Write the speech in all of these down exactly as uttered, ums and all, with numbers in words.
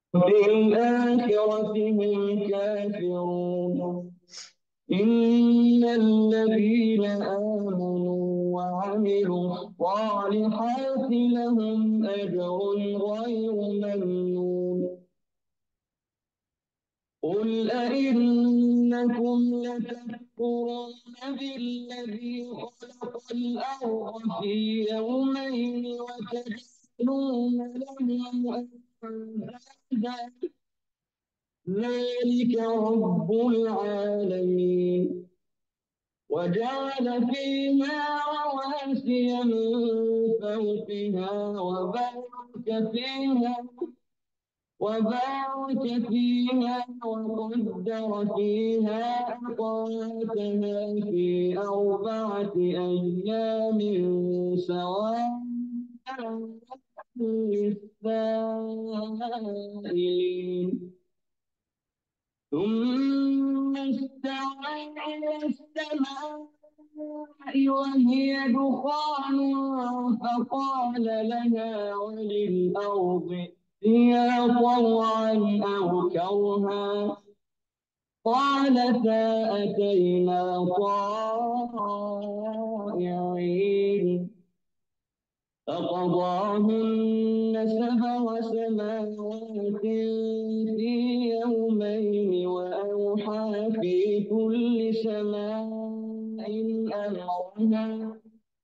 وبالآخرة هم كافرون. إن الذين آمنوا وعملوا الصالحات لهم أجر غير ممنون. قل أئنكم لتكفرون بالذي خلق الأرض في يومين وتجعلون له أندادا ذلك رب العالمين. وجعل فيها رواسي من فوقها وبارك فيها وبارك فيها وقدر فيها أقواتها في أربعة أيام سواء للسائلين. ثم استوى إلى السماء وهي دخان فقال لها وللأرض ائتيا طوعا أو كرها قالتا أتينا طائعين. فقضاهن سبع سماوات في يومين وأوحى في كل سماء أمرها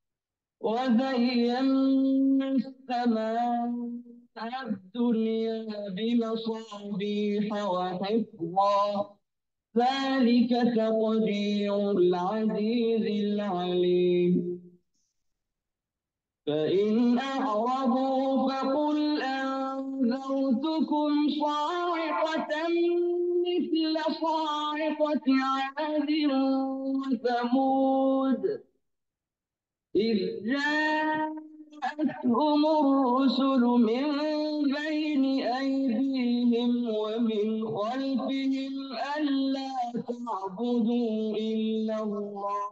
وزينا السماء الدنيا بمصابيح وحفظا ذلك تقدير العزيز العليم. فإن أعرضوا فقل أنذرتكم صاعقة مثل صاعقة عاد وثمود إذ جاءتهم الرسل من بين أيديهم ومن خلفهم ألا تعبدوا إلا الله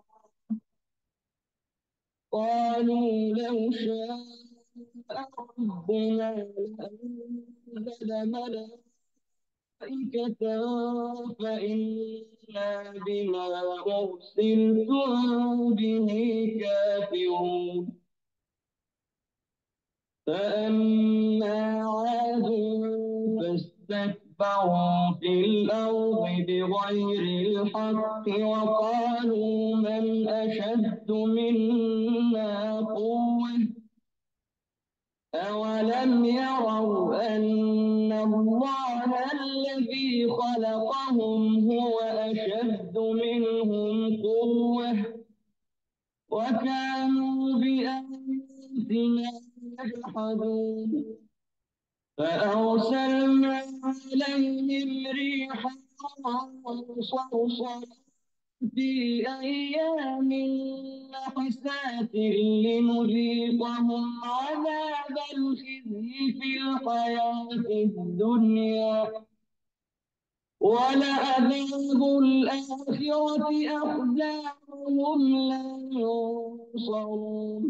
قالوا لو شاء ربنا لأنزل ملائكة فإنا بما أرسلتم به كافرون. فأما عاد فاستكبروا في الأرض بغير الحق وقالوا من أشد منا قوة أولم يروا أن الله الذي خلقهم هو أشد منهم قوة وكانوا بآياتنا يجحدون. فأرسلنا عليهم ريحا صرصرا في أيام نحسات لنذيقهم عذاب الخزي في الحياة الدنيا ولعذاب الآخرة أخزى وهم لا ينصرون.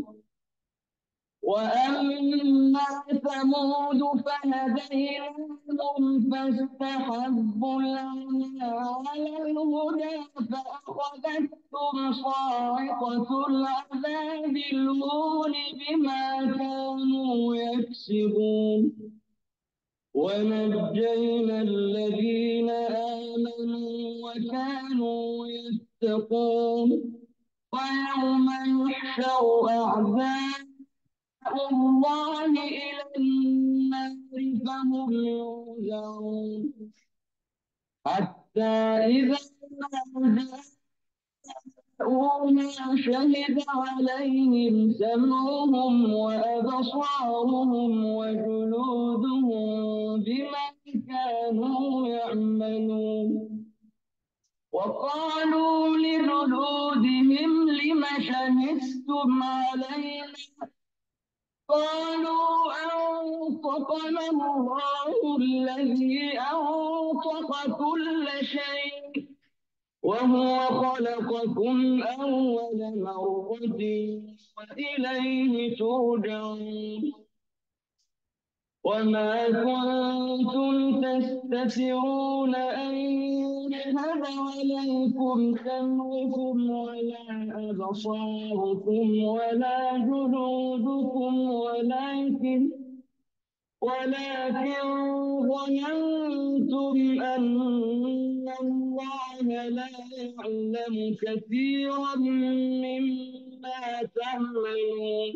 وأما ثمود فهديناهم فاستحبوا العمى على الهدى فأخذتهم صاعقة العذاب الهون بما كانوا يكسبون. ونجينا الذين آمنوا وكانوا يتقون. ويوم يحشر أعداء الله إلى النار فهم يوزعون حتى إذا جاءونا شهد عليهم سمعهم وأبصارهم وجلودهم بما كانوا يعملون. وقالوا لجلودهم لم شهدتم علينا قالوا أنطقنا الله الذي أنطق كل شيء وهو خلقكم أول مرة وإليه ترجعون. وما كنتم تستترون أن يشهد عليكم سمعكم ولا أبصاركم ولا جلودكم ولكن ولكن ظننتم أن الله لا يعلم كثيرا مما تعملون.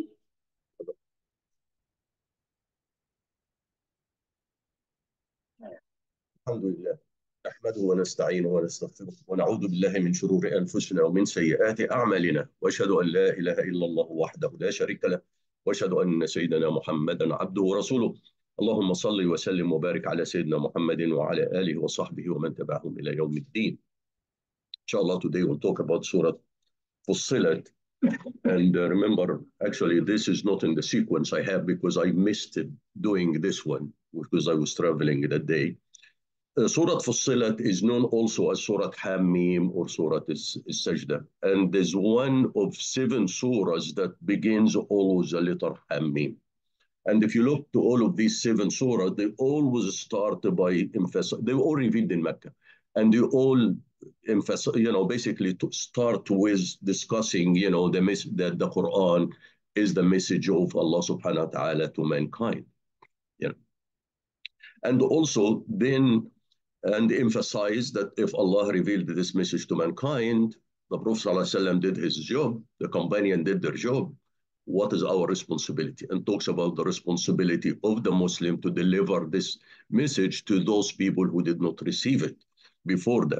الحمد لله نحمده ونستعينه ونستغفره ونعوذ بالله من شرور أنفسنا ومن سيئات أعمالنا وأشهد أن لا إله إلا الله وحده لا شريك له وأشهد أن سيدنا محمدا عبده ورسوله. اللهم صل وسلم وبارك على سيدنا محمد وعلى آله وصحبه ومن تبعهم إلى يوم الدين. Inshallah, today we'll talk about Surah Fussilat. And uh, remember, actually, this is not in the sequence I have because I missed doing this one because I was traveling that day. Uh, Surah Fussilat is known also as Surah Hamim or Surah As-Sajda. And there's one of seven surahs that begins always a letter Hamim. And if you look to all of these seven surahs, they always start by emphasize, they were all revealed in Mecca. And they all emphasize, you know, basically to start with discussing, you know, the mes- that the Quran is the message of Allah subhanahu wa ta'ala to mankind. You know. And also then and emphasize that if Allah revealed this message to mankind, the Prophet ﷺ did his job, the companion did their job. What is our responsibility? And talks about the responsibility of the Muslim to deliver this message to those people who did not receive it before that.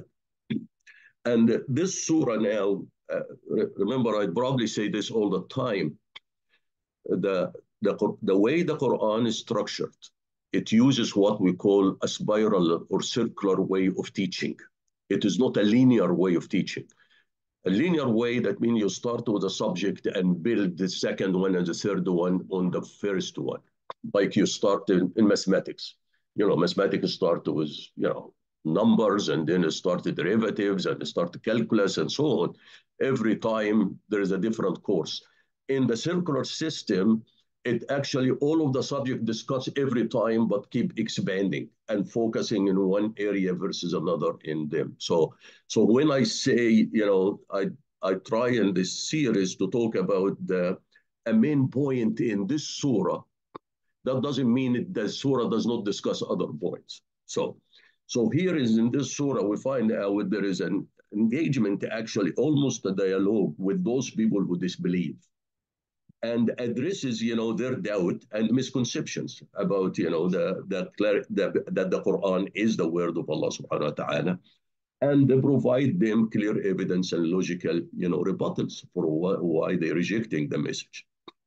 And this surah now, uh, remember, I probably say this all the time, the, the, the way the Quran is structured, it uses what we call a spiral or circular way of teaching. It is not a linear way of teaching. A linear way, that means you start with a subject and build the second one and the third one on the first one. Like you start in, in mathematics. You know, mathematics start with, you know, numbers and then it started derivatives and it started calculus and so on. Every time there is a different course. In the circular system, it actually, all of the subject discussed every time, but keep expanding and focusing in one area versus another in them. So, so when I say, you know, I, I try in this series to talk about the a main point in this surah, that doesn't mean it, the surah does not discuss other points. So, so here is in this surah, we find out there is an engagement, actually almost a dialogue with those people who disbelieve, and addresses, you know, their doubt and misconceptions about, you know, the, the, the, that the Quran is the word of Allah subhanahu wa ta'ala, and they provide them clear evidence and logical, you know, rebuttals for why, why they're rejecting the message.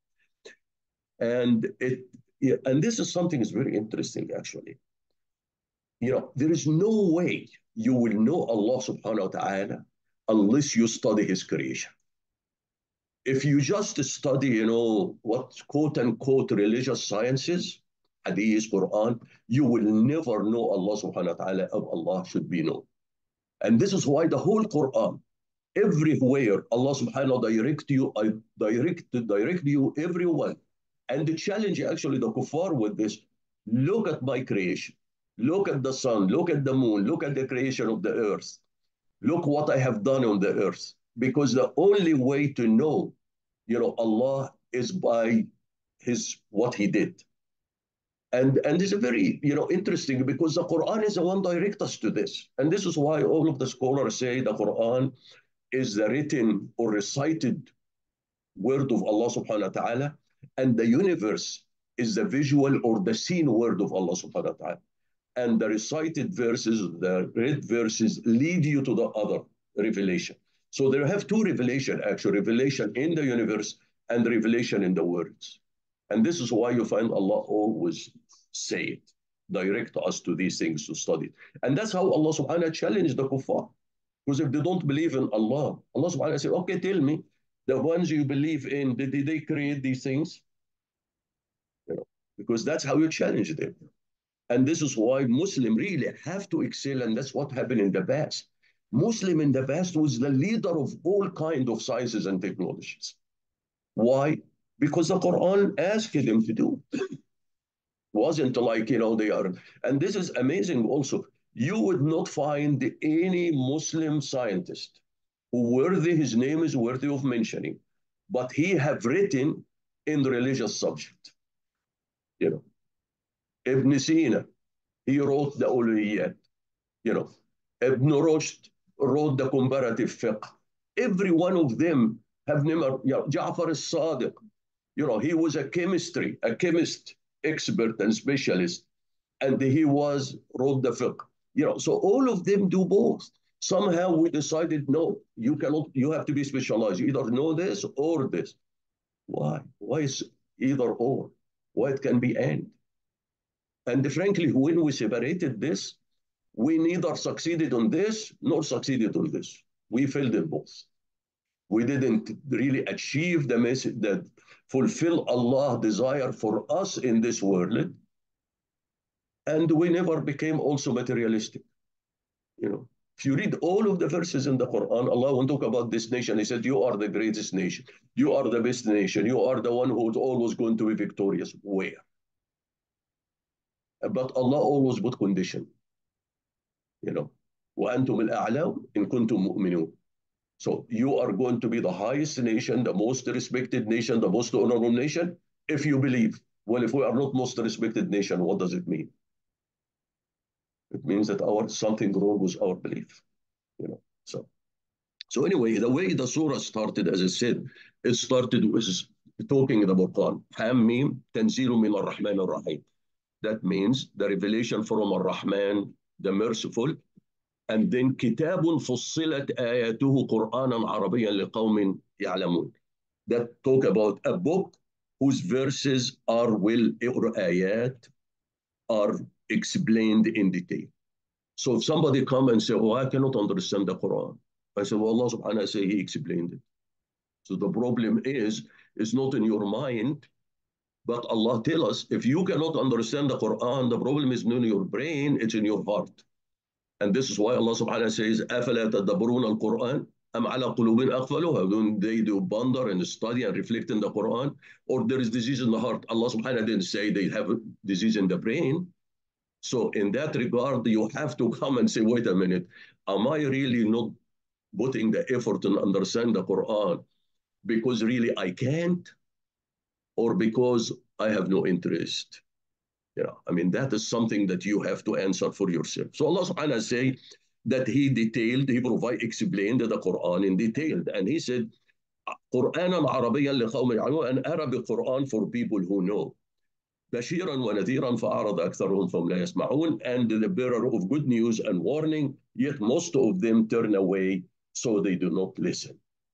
And it, yeah, and this is something that's very interesting, actually. You know, there is no way you will know Allah subhanahu wa ta'ala unless you study his creation. If you just study, you know, what quote unquote religious sciences, hadith, Quran, you will never know Allah subhanahu wa ta'ala of Allah should be known. And this is why the whole Quran, everywhere Allah subhanahu wa ta'ala direct you, I direct, direct you everyone. And the challenge actually the kuffar with this, look at my creation. Look at the sun, look at the moon, look at the creation of the earth. Look what I have done on the earth. Because the only way to know, you know, Allah is by his, what he did. And, and it's a very, you know, interesting because the Quran is the one direct us to this. And this is why all of the scholars say the Quran is the written or recited word of Allah subhanahu wa ta'ala, and the universe is the visual or the seen word of Allah subhanahu wa ta'ala. And the recited verses, the read verses lead you to the other revelation. So there have two revelation, actually, revelation in the universe and revelation in the words. And this is why you find Allah always say it, direct us to these things to study. And that's how Allah subhanahu wa ta'ala challenged the kuffar. Because if they don't believe in Allah, Allah subhanahu wa ta'ala said, okay, tell me, the ones you believe in, did they create these things? You know, because that's how you challenge them. And this is why Muslim really have to excel, and that's what happened in the past. Muslim in the past was the leader of all kinds of sciences and technologies. Why? Because the Quran asked them to do. Wasn't like, you know, they are. And this is amazing also. You would not find any Muslim scientist who worthy, his name is worthy of mentioning, but he have written in the religious subject. You know, Ibn Sina, he wrote the Uluhiyat. You know, Ibn Rushd wrote the comparative fiqh. Every one of them have never, you know, Ja'far al-Sadiq, you know, he was a chemistry, a chemist expert and specialist, and he was wrote the fiqh. You know, so all of them do both. Somehow we decided, no, you cannot, you have to be specialized. You either know this or this. Why? Why is either or? Why it can be and? And frankly, when we separated this, we neither succeeded on this nor succeeded on this. We failed in both. We didn't really achieve the message that fulfill Allah's desire for us in this world. And we never became also materialistic. You know, if you read all of the verses in the Quran, Allah will talk about this nation. He said, you are the greatest nation. You are the best nation. You are the one who's always going to be victorious. Where? But Allah always put condition. You know, وَأَنْتُمُ الْأَعْلَوْ إِن كُنْتُم مُؤْمِنُونَ. So you are going to be the highest nation, the most respected nation, the most honorable nation, if you believe. Well, if we are not most respected nation, what does it mean? It means that our something wrong with our belief. You know. So, so anyway, the way the surah started, as I said, it started with talking the Quran. Hamim Tanzilu min ar-Rahman ar-Rahim. That means the revelation from Ar-Rahman, the merciful. And then كتاب فصلت آياته قرآنا عربيا لقوم يعلمون. That talk about a book whose verses are well, or ayat, are explained in detail. So if somebody come and say, oh, I cannot understand the Quran. I say, well, Allah subhanahu wa ta'ala say he explained it. So the problem is, it's not in your mind, but Allah tell us, if you cannot understand the Quran, the problem is not in your brain, it's in your heart. And this is why Allah subhanahu wa ta'ala says, أَفَلَا تَدَّبَّرُونَ الْقُرْآنَ أَمْ عَلَى قُلُوبٍ أَقْفَالُهَا. Don't they do ponder and study and reflect in the Quran? Or there is disease in the heart? Allah subhanahu wa ta'ala didn't say they have a disease in the brain. So in that regard, you have to come and say, wait a minute, am I really not putting the effort to understand the Quran because really I can't, or because I have no interest? You know, I mean, that is something that you have to answer for yourself. So Allah subhanahu wa ta'ala say that he detailed, he provide, explained the Quran in detail. And he said, Qur'anan Arabiyan liqawmin ya'lamun, an Arabic Quran for people who know. بشيرا ونذيرا فأعرض أكثرهم فهم لا يسمعون. And the bearer of good news and warning, yet most of them turn away, so they do not listen.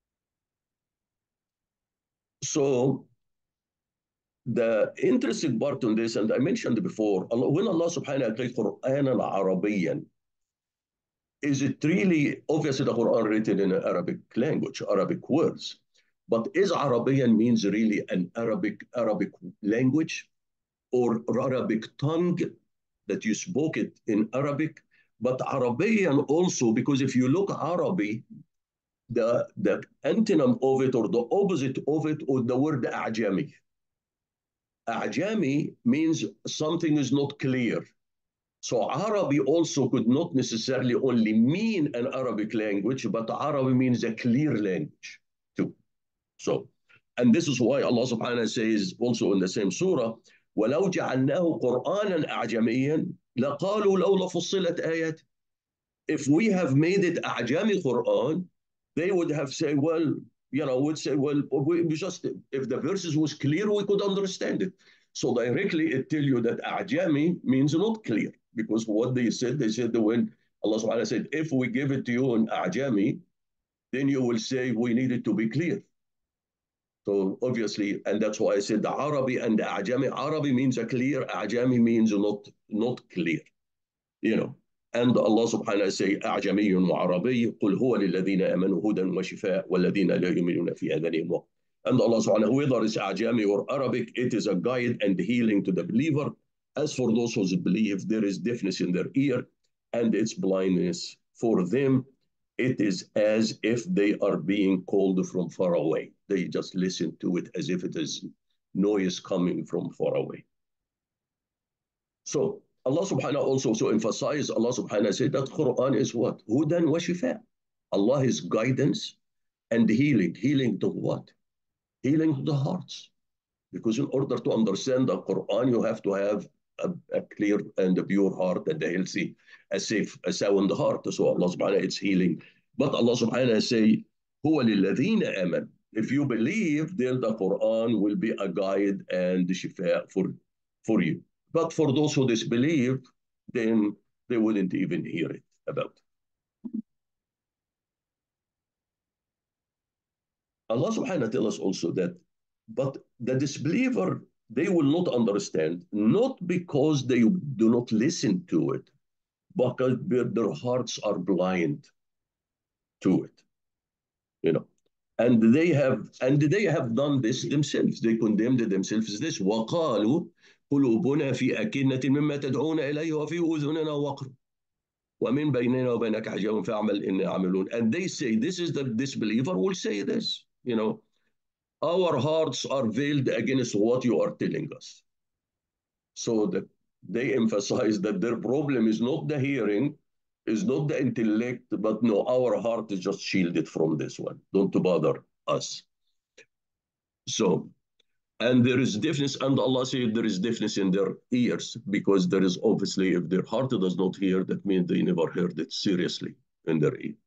So the interesting part on this, and I mentioned before, Allah, when Allah subhanahu wa ta'ala says Quran Arabiyan, is it really, obviously the Quran written in Arabic language, Arabic words, but is Arabian means really an Arabic Arabic language or Arabic tongue that you spoke it in Arabic, but Arabian also, because if you look Arabi, the, the antonym of it or the opposite of it or the word A'jami. A'jami means something is not clear. So Arabic also could not necessarily only mean an Arabic language, but Arabic means a clear language too. So, and this is why Allah subhanahu wa ta'ala says also in the same surah, وَلَوْ جَعَلْنَاهُ قُرْآنًا أَعْجَمِيًّا لَقَالُوا لَوْلَا فُصِّلَتْ آيَاتِ. If we have made it A'jami Quran, they would have said, well, you know, would say, well, we just, if the verses was clear, we could understand it. So directly it tell you that A'jami means not clear, because what they said, they said that when Allah subhanahu wa ta'ala said, if we give it to you in A'jami, then you will say we need it to be clear. So obviously, and that's why I said the Arabi and the A'jami. Arabi means a clear, A'jami means not, not clear, you know. And Allah subhanahu wa ta'ala say, أعجمي وعربي قل هو للذين آمنوا هدى وشفاء والذين لا يؤمنون في آذانهم وقر. And Allah subhanahu wa ta'ala, whether it's A'jami or Arabic, it is a guide and healing to the believer. As for those who believe, there is deafness in their ear and it's blindness for them. It is as if they are being called from far away. They just listen to it as if it is noise coming from far away. So Allah subhanahu also so emphasize, Allah subhanahu said that Quran is what? Hudan wa shifa. Allah is guidance and healing. Healing to what? Healing to the hearts. Because in order to understand the Quran, you have to have a, a clear and a pure heart and a healthy, a safe, a sound heart. So Allah subhanahu it's healing. But Allah subhanahu say, هو للذين آمنوا. If you believe, then the Quran will be a guide and shifa for, for you. But for those who disbelieve, then they wouldn't even hear it about. Allah subhanahu tells us also that, but the disbeliever, they will not understand, not because they do not listen to it, but because their hearts are blind to it, you know. And they have and they have done this themselves. They condemned themselves this. وقالوا قلوبنا في أكنة مما تدعون إليه وفي أذننا وقر ومن بيننا وبينك حجاب فاعمل إن عاملون. And they say, this is the disbeliever will say this, you know, our hearts are veiled against what you are telling us. So that they emphasize that their problem is not the hearing, is not the intellect, but no, our heart is just shielded from this one. Don't bother us. So, and there is deafness, and Allah said there is deafness in their ears, because there is obviously, if their heart does not hear, that means they never heard it seriously in their ear.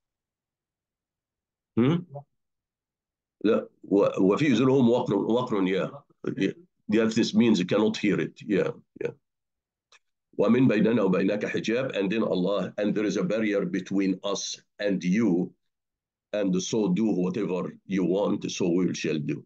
Hmm? لا وفي أذنهم وقر وقر yeah. Yes, this means you cannot hear it. Yeah, yeah. وَمِن بَيْنَنَا وَبَيْنَكَ حِجَابٌ, and then Allah, and there is a barrier between us and you, and so do whatever you want, so we shall do.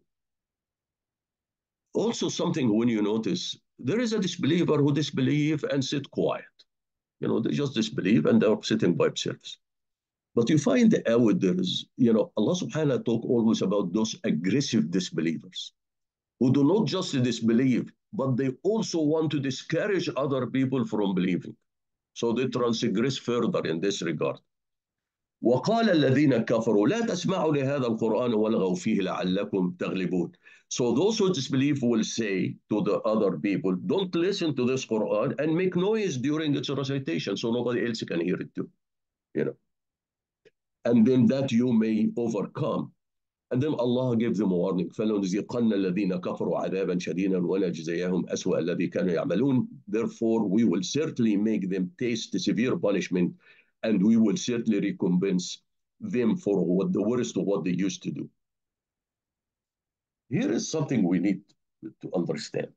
Also something when you notice, there is a disbeliever who disbelieve and sit quiet. You know, they just disbelieve and they're sitting by themselves. But you find out there is, you know, Allah subhanahu wa ta'ala talk always about those aggressive disbelievers who do not just disbelieve, but they also want to discourage other people from believing. So they transgress further in this regard. وقال الذين كفروا لا تسمعوا لهذا القرآن والغوا فيه لعلكم تغلبون. So those who disbelieve will say to the other people, don't listen to this Quran and make noise during its recitation so nobody else can hear it too. You know. And then that you may overcome. And then Allah gives them a warning. فَلَنُذِيقَنَّ الَّذِينَ كَفَرُوا عَذَابًا شَدِيدًا وَلَنَجْزِيَنَّهُمْ أَسْوَأَ الَّذِي كَانُوا يَعْمَلُونَ. Therefore, we will certainly make them taste severe punishment, and we will certainly recompense them for what the worst of what they used to do. Here is something we need to understand.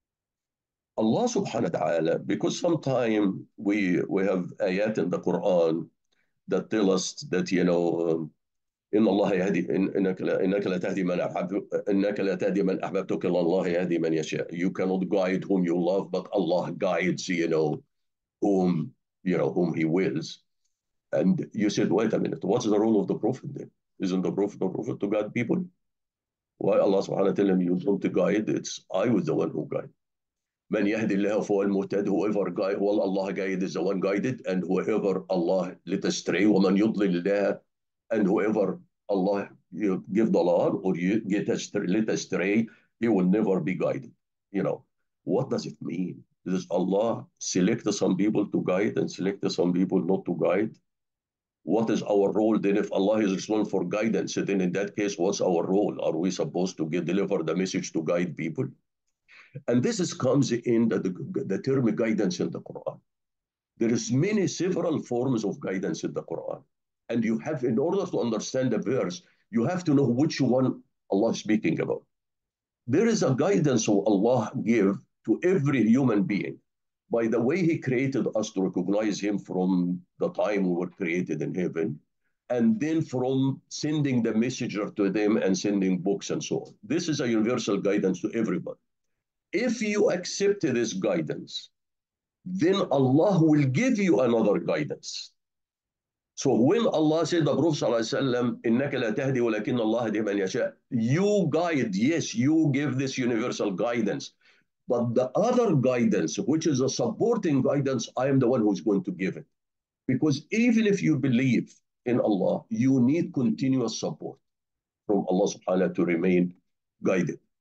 Allah subhanahu wa ta'ala, because sometimes we, we have ayat in the Quran that tell us that, you know, um, إن الله يهدي إنك لا إنك لا تهدي من أحببت إنك لا تهدي من أحببتك إلا الله يهدي من يشاء. You cannot guide whom you love, but Allah guides, you know, whom you know whom He wills. And you said, wait a minute, what's the role of the Prophet then? Isn't the Prophet the Prophet to guide people? Why Allah subhanahu wa ta'ala you don't guide? It's I was the one who guide. من يهدي الله فهو المهتد. Whoever guide, well, Allah guide is the one guided, and whoever Allah let astray, ومن يضلل الله, and whoever Allah you give dalal or you get astray, let astray, he will never be guided. You know, what does it mean? Does Allah select some people to guide and select some people not to guide? What is our role then? If Allah is responsible for guidance, then in that case, what's our role? Are we supposed to get deliver the message to guide people? And this is, comes in the, the, the term guidance in the Quran. There is many several forms of guidance in the Quran. And you have, in order to understand the verse, you have to know which one Allah is speaking about. There is a guidance of Allah give to every human being by the way He created us to recognize Him from the time we were created in heaven, and then from sending the messenger to them and sending books and so on. This is a universal guidance to everybody. If you accept this guidance, then Allah will give you another guidance. So when Allah said the Prophet ﷺ, إِنَّكَ لَا تَهْدِي وَلَكِنَّ اللَّهَ يَهْدِي مَنْ يَشَاءُ, you guide, yes, you give this universal guidance. But the other guidance, which is a supporting guidance, I am the one who's going to give it. Because even if you believe in Allah, you need continuous support from Allah subhanahu wa ta'ala to remain guided.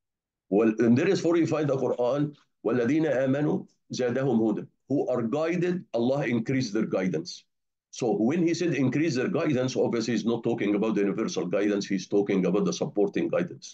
Well, and there is for you find the Quran, وَالَّذِينَ آمَنُوا زَادَهُمْ هُدًى. Who are guided, Allah increased their guidance. So when he said increase their guidance, obviously he's not talking about the universal guidance, he's talking about the supporting guidance.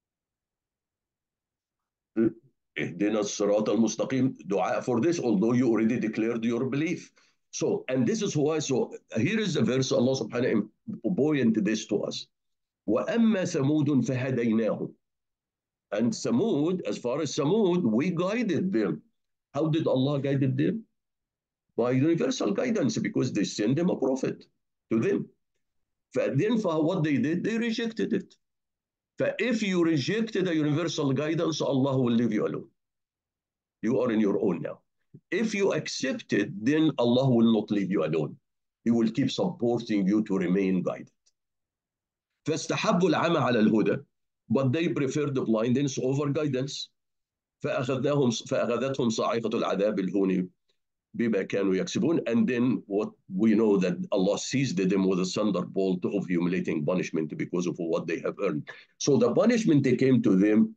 اهدنا الصراط المستقيم, dua for this, although you already declared your belief. So, and this is why, so here is the verse Allah subhanahu wa ta'ala buoyant this to us. وَأَمَّا ثَمُودٌ فَهَدَيْنَاهُمْ. And Samud, as far as Samud, we guided them. How did Allah guide them? By universal guidance, because they sent them a prophet to them. Then for what they did, they rejected it. If you rejected the universal guidance, Allah will leave you alone. You are in your own now. If you accept it, then Allah will not leave you alone. He will keep supporting you to remain guided. فاستحبوا العمى على الهدى, but they preferred the blindness over guidance. فأخذناهم فأخذتهم صاعقة العذاب الهون بما كانوا يكسبون. And then what we know that Allah seized them with a thunderbolt of humiliating punishment because of what they have earned. So the punishment they came to them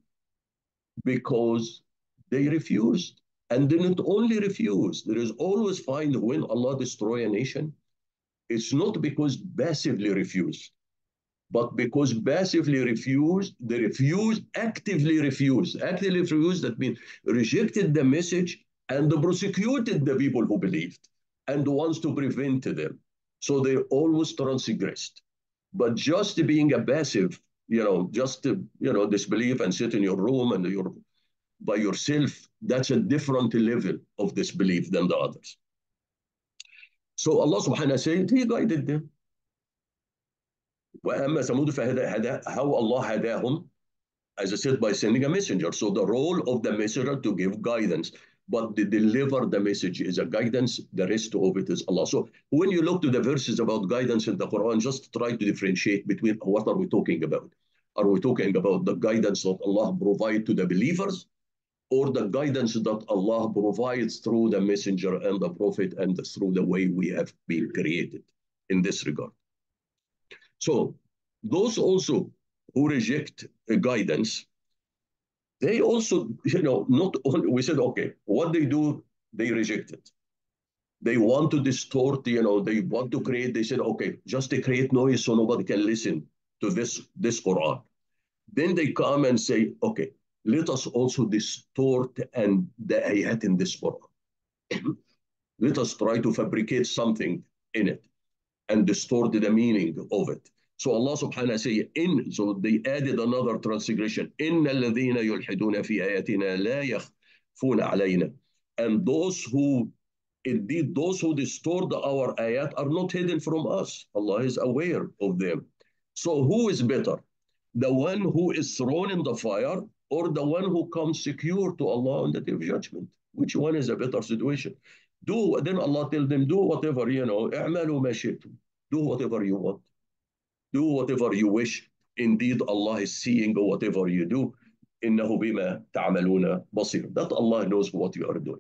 because they refused. And they not only refused, there is always find when Allah destroy a nation, it's not because passively refused, but because passively refused, they refused, actively refused. Actively refused, that means rejected the message and prosecuted the people who believed and wants to prevent them. So they always transgressed. But just being a passive, you know, just to, you know, disbelief and sit in your room and your by yourself, that's a different level of disbelief than the others. So Allah subhanahu wa ta'ala said, He guided them. وَأَمَّا ثَمُودُ فَهَدَى, how Allah hadahum, as I said, by sending a messenger. So the role of the messenger to give guidance, but to deliver the message is a guidance, the rest of it is Allah. So when you look to the verses about guidance in the Quran, just try to differentiate between what are we talking about. Are we talking about the guidance that Allah provides to the believers, or the guidance that Allah provides through the messenger and the prophet and through the way we have been created in this regard? So those also who reject guidance, they also, you know, not only, we said, okay, what they do, they reject it. They want to distort, you know, they want to create, they said, okay, just to create noise so nobody can listen to this, this Quran. Then they come and say, okay, let us also distort and the ayat in this Quran. Let us try to fabricate something in it and distort the meaning of it. So Allah subhanahu wa ta'ala say, in, so they added another transgression. إِنَّ الَّذِينَ يُلْحِدُونَ فِي آيَاتِنَا لَا يَخْفُونَ عَلَيْنَا. And those who, indeed, those who distort our ayat are not hidden from us. Allah is aware of them. So who is better? The one who is thrown in the fire or the one who comes secure to Allah on the day of judgment? Which one is a better situation? Do, then Allah tell them, do whatever, you know, اعملوا ما شئتم. Do whatever you want. Do whatever you wish. Indeed, Allah is seeing whatever you do. إِنَّهُ بِمَا تَعْمَلُونَ بَصِيرٌ. That Allah knows what you are doing.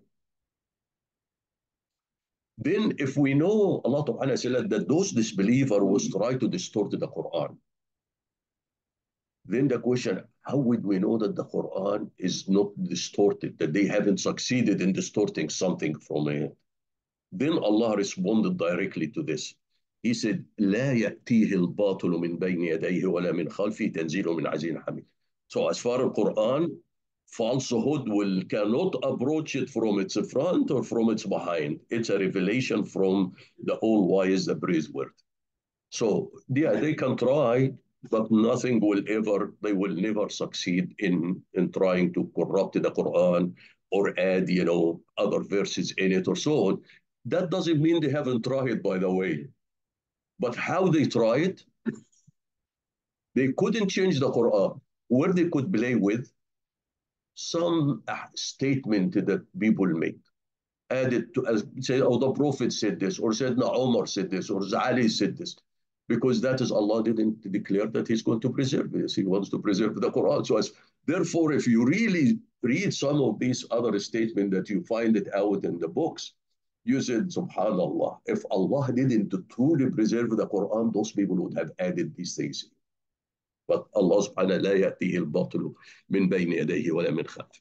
Then if we know, Allah subhanahu wa ta'ala said that those disbelievers was try to distort the Quran, then the question, how would we know that the Quran is not distorted, that they haven't succeeded in distorting something from it? Then Allah responded directly to this. He said, لا يأتيه الباطل من بين يديه ولا من خلفه تنزيل من عزيز حميد. So as far as Quran, falsehood will cannot approach it from its front or from its behind. It's a revelation from the all-wise, the praiseworthy. So yeah, they can try, but nothing will ever, they will never succeed in, in trying to corrupt the Quran or add, you know, other verses in it or so on. That doesn't mean they haven't tried, by the way. But how they try it, they couldn't change the Quran. Where they could play with some statement that people make. Added to, as say, oh, the Prophet said this, or said, no, Umar said this, or Ali said this. Because that is, Allah didn't declare that He's going to preserve this. He wants to preserve the Quran. So as, therefore, if you really read some of these other statements that you find it out in the books, you said, subhanallah, if Allah didn't truly preserve the Quran, those people would have added these things. But Allah subhanahu لا يأتيه الباطل من بين يديه ولا من خلفه.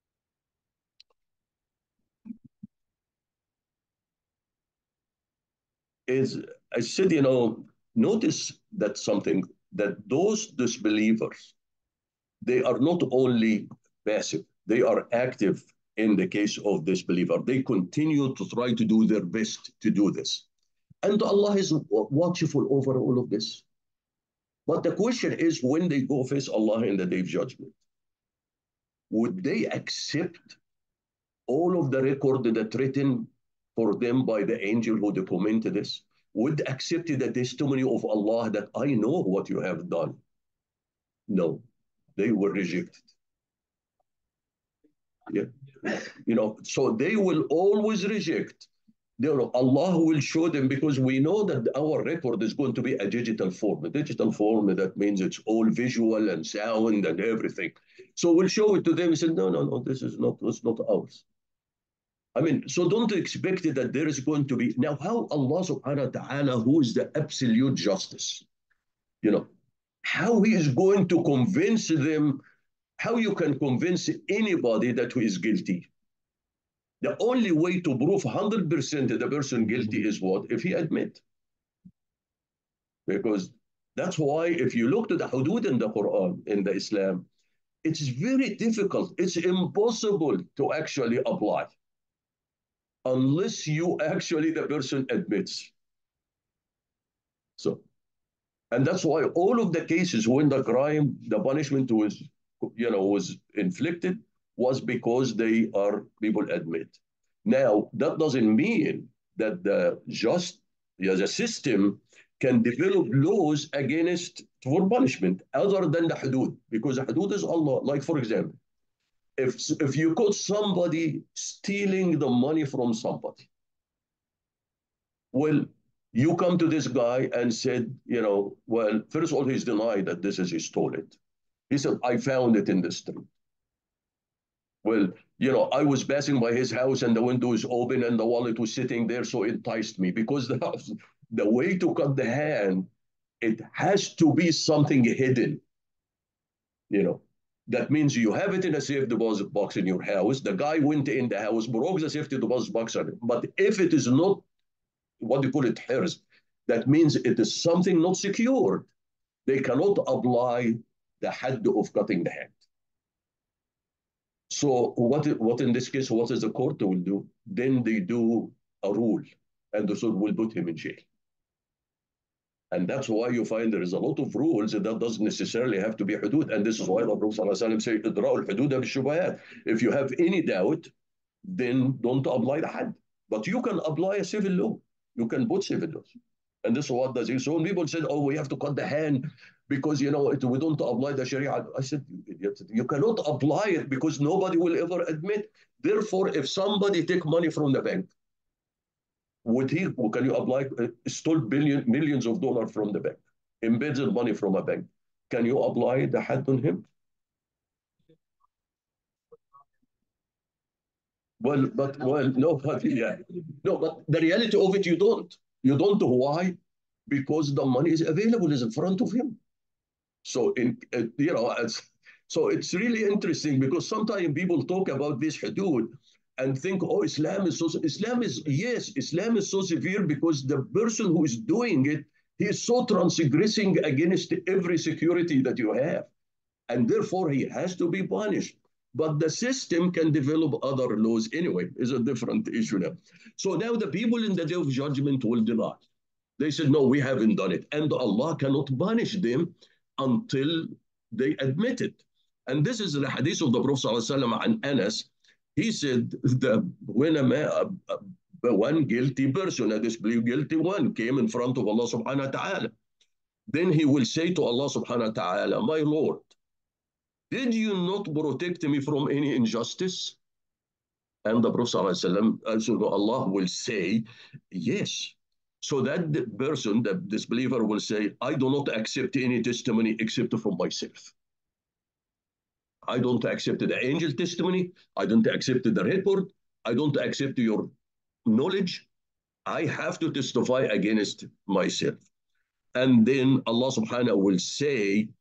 Is I said, you know, notice that something that those disbelievers, they are not only passive, they are active in the case of disbeliever. They continue to try to do their best to do this. And Allah is watchful over all of this. But the question is, when they go face Allah in the day of judgment, would they accept all of the record that written for them by the angel who documented this? Would accept the testimony of Allah that I know what you have done? No, they will reject it. Yeah. You know, so they will always reject. You know, Allah will show them, because we know that our record is going to be a digital form. A digital form, that means it's all visual and sound and everything. So we'll show it to them and say, no, no, no, this is not, it's not ours. I mean, so don't expect that there is going to be. Now, how Allah subhanahu wa ta'ala, who is the absolute justice, you know, how he is going to convince them, how you can convince anybody that who is guilty? The only way to prove one hundred percent the person guilty is what? If he admit. Because that's why if you look to the hudud in the Quran, in the Islam, it's very difficult. It's impossible to actually apply unless you actually, the person admits. So, and that's why all of the cases when the crime, the punishment was, you know, was inflicted was because they are, people admit. Now, that doesn't mean that the just, yeah, the system can develop laws against for punishment other than the hudud, because the hudud is Allah. Like, for example, if, if you caught somebody stealing the money from somebody, well, you come to this guy and said, you know, well, first of all, he's denied that this is he stole it. He said, I found it in the street. Well, you know, I was passing by his house and the window was open and the wallet was sitting there, so it enticed me. Because the, the way to cut the hand, it has to be something hidden. You know, that means you have it in a safe deposit box in your house. The guy went in the house, broke the safety deposit box on it. But if it is not, what do you call it, hers, that means it is something not secured. They cannot apply the hadd of cutting the hand. So what, what in this case, what is the court will do? Then they do a rule, and the court will put him in jail. And that's why you find there is a lot of rules that doesn't necessarily have to be hudud. And this is why the Prophet ﷺ said, "Idra'ul hudud bil-shubahat." If you have any doubt, then don't apply the had. But you can apply a civil law. You can put civil laws. And this is what does it. So when people said, oh, we have to cut the hand because, you know, it, we don't apply the Sharia. I said, you idiot, you cannot apply it because nobody will ever admit. Therefore, if somebody take money from the bank, would he, can you apply, uh, stole billion, millions of dollars from the bank, embedded money from a bank, can you apply the had on him? Well, but, well, no, but, yeah. No, but the reality of it, you don't. You don't know why? Because the money is available, is in front of him. So, in, uh, you know, it's, so it's really interesting because sometimes people talk about this hudud and think, oh, Islam is so, Islam is, yes, Islam is so severe because the person who is doing it, he is so transgressing against every security that you have. And therefore, he has to be punished. But the system can develop other laws anyway, is a different issue now. So now the people in the day of judgment will deny. They said, no, we haven't done it. And Allah cannot punish them until they admit it. And this is the hadith of the Prophet ﷺ and Anas. He said that when a, man, a, a one guilty person, a disbelieved guilty one, came in front of Allah subhanahu wa ta'ala, then he will say to Allah subhanahu wa ta'ala, my Lord, did you not protect me from any injustice? And the Prophet ﷺ, Allah will say, yes. So that the person, the disbeliever will say, I do not accept any testimony except from myself. I don't accept the angel testimony. I don't accept the report. I don't accept your knowledge. I have to testify against myself. And then Allah subhanahu will say,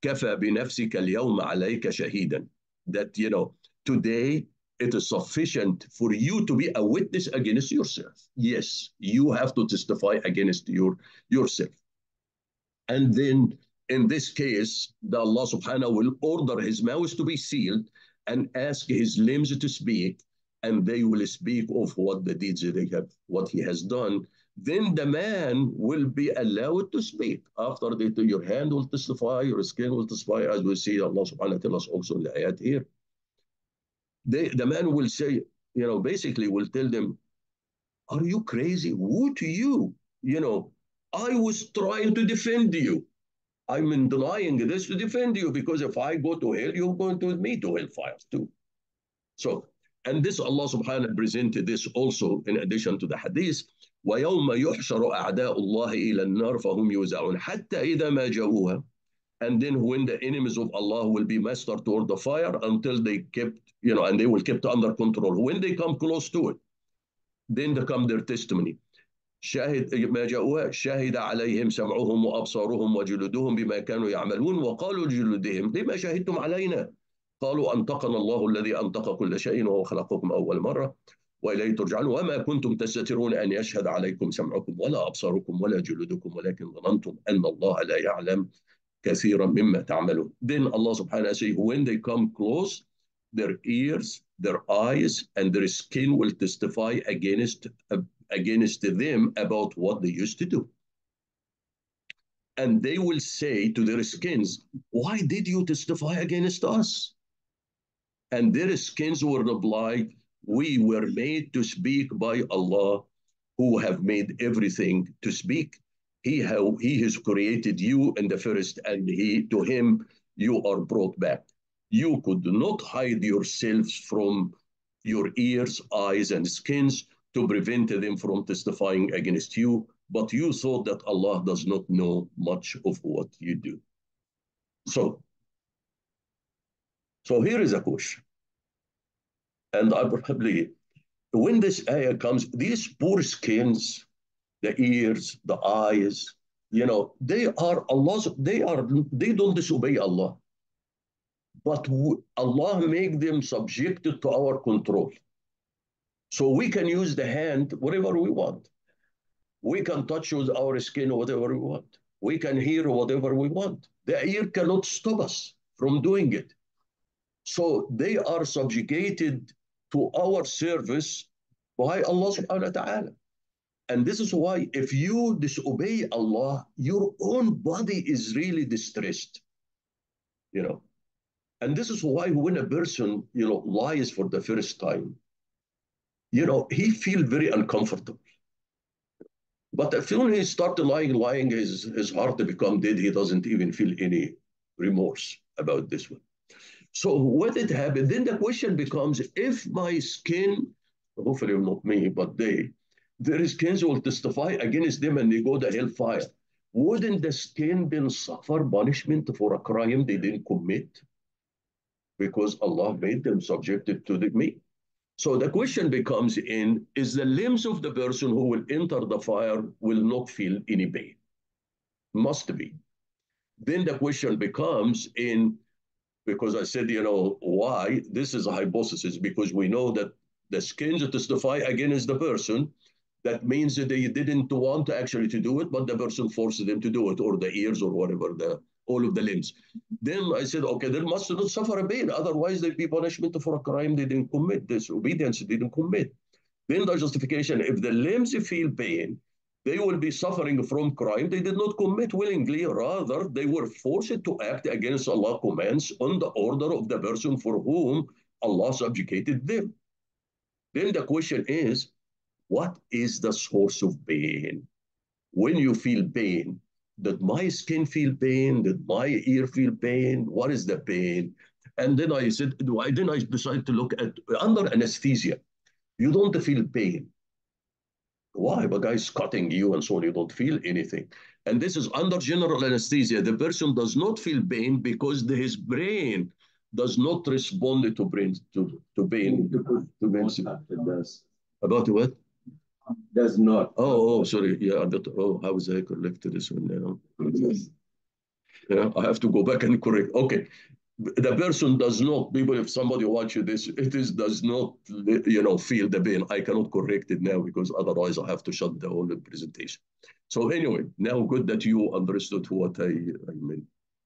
كفى بنفسك اليوم عليك شهيدا. That, you know, today it is sufficient for you to be a witness against yourself. Yes, you have to testify against your yourself. And then in this case, the Allah subhanahu will order his mouth to be sealed and ask his limbs to speak, and they will speak of what the deeds they have, what he has done. Then the man will be allowed to speak. After that, your hand will testify, your skin will testify, as we see Allah subhanahu wa ta'ala also in the ayat here. They, the man will say, you know, basically will tell them, are you crazy? Woe to you. You know, I was trying to defend you. I'm in denying this to defend you, because if I go to hell, you're going to with me to hellfire too. So, and this Allah subhanahu presented this also in addition to the hadith. وَيَوْمَ يُحْشَرُ أَعْدَاءُ اللَّهِ إِلَى النَّارِ فَهُمْ يُوزَعُونَ حَتَّى إِذَا مَا جَاءُوهَا. And then when the enemies of Allah will be mustered toward the fire until they kept, you know, and they will kept under control. When they come close to it, then they come their testimony. شاهد ما جاءوها شهد عليهم سمعهم وأبصارهم وجلودهم بما كانوا يعملون وقالوا لجلودهم لما شهدتم علينا قالوا أنطقنا الله الذي أنطق كل شيء وهو خلقكم أول مرة وإليه ترجعون وما كنتم تستترون أن يشهد عليكم سمعكم ولا أبصاركم ولا جلودكم ولكن ظننتم أن الله لا يعلم كثيرا مما تعملون. Then Allah subhanahu wa ta'ala says, when they come close, their ears, their eyes, and their skin will testify against uh, against them about what they used to do. And they will say to their skins, why did you testify against us? And their skins will reply, we were made to speak by Allah, who have made everything to speak. He, have, he has created you in the first, and he to him you are brought back. You could not hide yourselves from your ears, eyes, and skins to prevent them from testifying against you, but you thought that Allah does not know much of what you do. So, so here is a question. And I probably, when this ayah comes, these poor skins, the ears, the eyes, you know, they are Allah's, they are, they don't disobey Allah. But Allah make them subjected to our control. So we can use the hand whatever we want. We can touch with our skin whatever we want. We can hear whatever we want. The ear cannot stop us from doing it. So they are subjugated to our service by Allah subhanahu wa ta'ala. And this is why if you disobey Allah, your own body is really distressed. You know. And this is why when a person, you know, lies for the first time, you know, he feels very uncomfortable. But as soon as he started lying, lying, his, his heart become dead. He doesn't even feel any remorse about this one. So what did happen? Then the question becomes, if my skin, hopefully not me, but they, their skins will testify against them and they go to hellfire, wouldn't the skin then suffer punishment for a crime they didn't commit? Because Allah made them subjected to the me. So the question becomes in, is the limbs of the person who will enter the fire will not feel any pain? Must be. Then the question becomes in, because I said, you know, why? This is a hypothesis, because we know that the skins testify against the person. That means that they didn't want to actually to do it, but the person forced them to do it, or the ears, or whatever, the all of the limbs. Then I said, okay, they must not suffer a pain. Otherwise, they'd be punishment for a crime they didn't commit, disobedience they didn't commit. Then the justification, if the limbs feel pain, they will be suffering from crime they did not commit willingly. Rather, they were forced to act against Allah's commands on the order of the person for whom Allah subjugated them. Then the question is, what is the source of pain? When you feel pain, did my skin feel pain? Did my ear feel pain? What is the pain? And then I said, then I decided to look at under anesthesia. You don't feel pain. Why? But guy's cutting you and so on, you don't feel anything. And this is under general anesthesia. The person does not feel pain because the, his brain does not respond to brain to, to pain. To, to pain. It does. About what? Does not. Oh, oh, sorry. Yeah, that, oh, how was I collected this one now? Yeah, I have to go back and correct. Okay. The person does not, people, if somebody watches this, it is does not, you know, feel the pain. I cannot correct it now because otherwise I have to shut the whole presentation. So anyway, now good that you understood what I, I meant.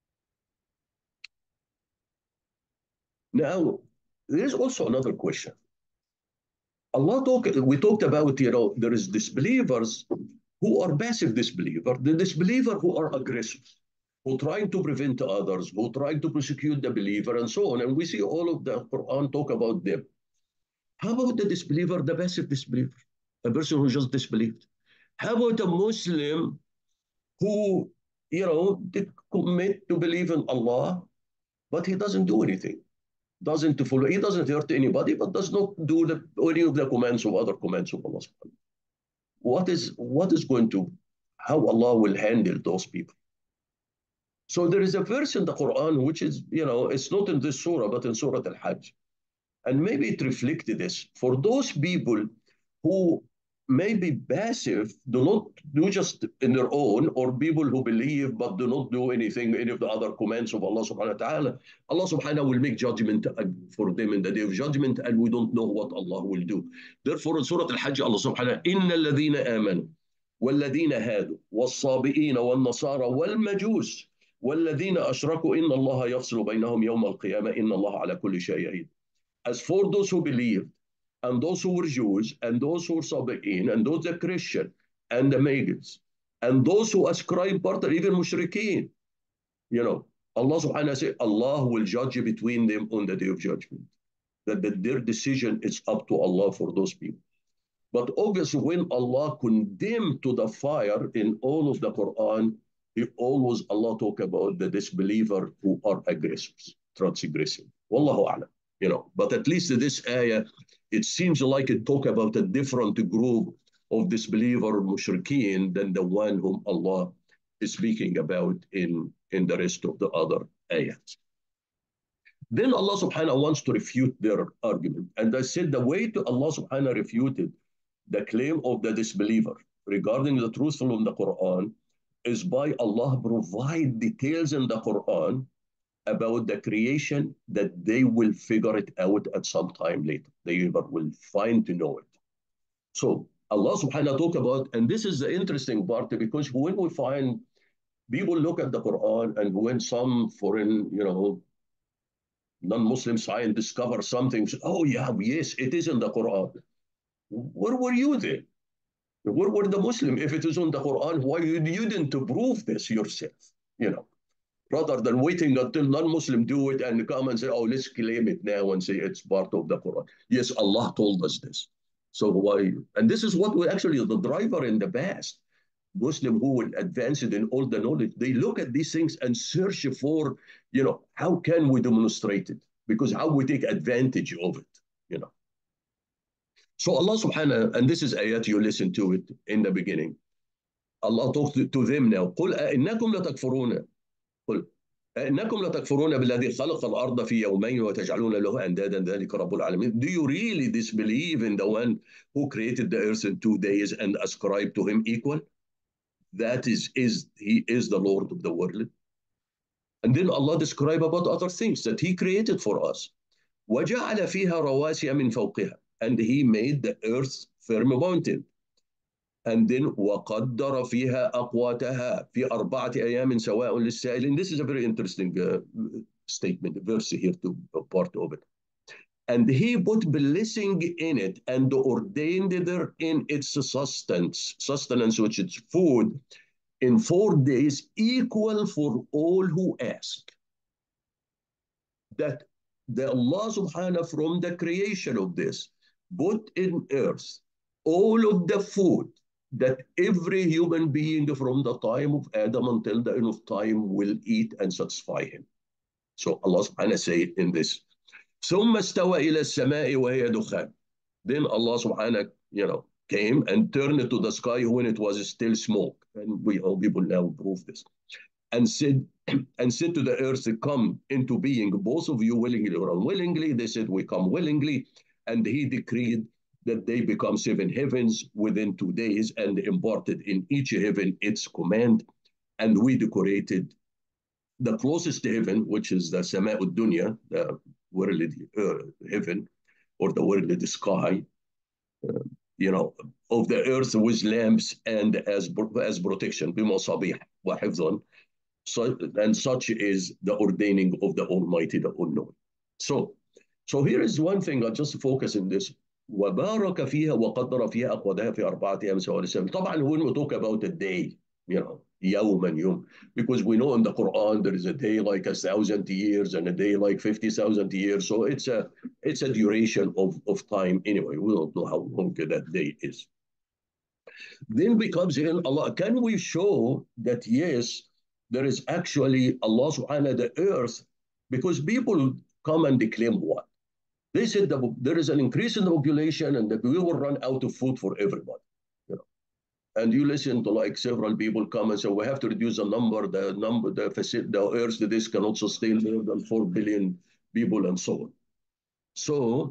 Now, there is also another question. Allah talk, we talked about, you know, there is disbelievers who are passive disbelievers, the disbeliever who are aggressors, who trying to prevent others, who trying to persecute the believer, and so on. And we see all of the Quran talk about them. How about the disbeliever, the passive disbeliever, a person who just disbelieved? How about a Muslim who, you know, did commit to believe in Allah, but he doesn't do anything, doesn't follow, he doesn't hurt anybody, but does not do the, any of the commands of other commands of Allah. What is what is going to, how Allah will handle those people? So there is a verse in the Quran which is, you know, it's not in this surah, but in Surah Al-Hajj. And maybe it reflected this. For those people who may be passive, do not do just in their own, or people who believe but do not do anything, any of the other commands of Allah subhanahu wa ta'ala, Allah subhanahu will make judgment for them in the day of judgment, and we don't know what Allah will do. Therefore, in Surah Al-Hajj, Allah subhanahu, إِنَّ الَّذِينَ آمَنُوا وَالَّذِينَ هَادُوا وَالصَّابِئِينَ وَالنَّصَارَى وَالْمَجُوسِ وَالَّذِينَ أَشْرَكُوا إِنَّ اللَّهَ يَفْصِلُ بَيْنَهُم يَوْمَ الْقِيَامَةِ إِنَّ اللَّهَ عَلَى كُلِّ شَيْءٍ شَهِيدٌ. As for those who believed, and those who were Jews, and those who were Sabi'in, and those that Christian, and the Magids, and those who ascribe partner, even Mushrikeen, you know, Allah subhanahu wa ta'ala says, Allah will judge between them on the day of judgment. That, that their decision is up to Allah for those people. But obviously, when Allah condemned to the fire in all of the Quran, He always, Allah talk about the disbeliever who are aggressors, transgressing. Wallahu a'lam. You know, but at least this ayah, it seems like it talk about a different group of disbeliever mushrikeen than the one whom Allah is speaking about in, in the rest of the other ayahs. Then Allah subhanahu wants to refute their argument. And I said the way to Allah subhanahu refuted the claim of the disbeliever regarding the truth from the Quran is by Allah provide details in the Quran about the creation that they will figure it out at some time later. They will find to know it. So Allah subhanahu wa ta'ala talk about, and this is the interesting part, because when we find people look at the Quran, and when some foreign, you know, non-Muslim science discover something, oh yeah, yes, it is in the Quran. Where were you then? Where were the Muslim? If it is in the Quran, why you didn't prove this yourself? You know, rather than waiting until non-Muslim do it and come and say, oh, let's claim it now and say it's part of the Quran. Yes, Allah told us this. So why? And this is what we actually, the driver in the past, Muslim who will advance it in all the knowledge, they look at these things and search for, you know, how can we demonstrate it? Because how we take advantage of it, you know. So Allah subhanahu, and this is ayat, you listen to it in the beginning. Allah talks to, to them now. قُلْ أَإِنَّكُمْ لَتَكْفُرُونَ قُلْ أَإِنَّكُمْ لَتَكْفُرُونَ بِالَّذِي خَلَقَ الْأَرْضَ فِي يَوْمَيْنِ وَتَجْعَلُونَ لَهُ أَنْدَادًا ذَلِكَ رَبُّ الْعَالَمِينَ. Do you really disbelieve in the one who created the earth in two days and ascribe to him equal? That is, is he is the Lord of the world. And then Allah describe about other things that he created for us. وَجَعَلَ فِيهَا رَوَاسِيَ مِنْ فَوْقِهَا. And he made the earth firm mountain. And then وَقَدَّرَ فِيهَا أَقْوَاتَهَا فِي أَرْبَعَةِ أَيَامٍ سَوَاءٌ لِلسَّائِلِينَ. This is a very interesting uh, statement, verse here to uh, part of it. And he put blessing in it and ordained there in its sustenance, sustenance which is food, in four days equal for all who ask. That the Allah subhanahu from the creation of this put in earth all of the food that every human being from the time of Adam until the end of time will eat and satisfy him. So Allah subhanahu say in this, ثم استوى إلى السماء وهي دخان. Then Allah subhanahu, you know, came and turned it to the sky when it was still smoke. And we all people now prove this. And said, and said to the earth, come into being, both of you willingly or unwillingly. They said, we come willingly. And he decreed that they become seven heavens within two days and imparted in each heaven its command. And we decorated the closest to heaven, which is the Sama Dunya, the worldly uh, heaven or the worldly sky, uh, you know, of the earth with lamps and as as protection, بمصابيح وحفظا. So, and such is the ordaining of the Almighty, the All-Knowing. So, so here is one thing. I'll just focus on this. وبارك فيها وقدر فيها أقواتها في أربعة أيام سواء للسبت. طبعا when we talk about a day, you know, يوما يوم, because we know in the Quran there is a day like a thousand years and a day like fifty thousand years. So it's a it's a duration of, of time anyway. We don't know how long that day is. Then becomes in Allah. Can we show that yes, there is actually Allah subhanahu the earth? Because people come and claim what? They said that there is an increase in the population and that we will run out of food for everybody. You know? And you listen to like several people come and say, we have to reduce the number, the number, the facility, the earth, this cannot sustain more than four billion people and so on. So,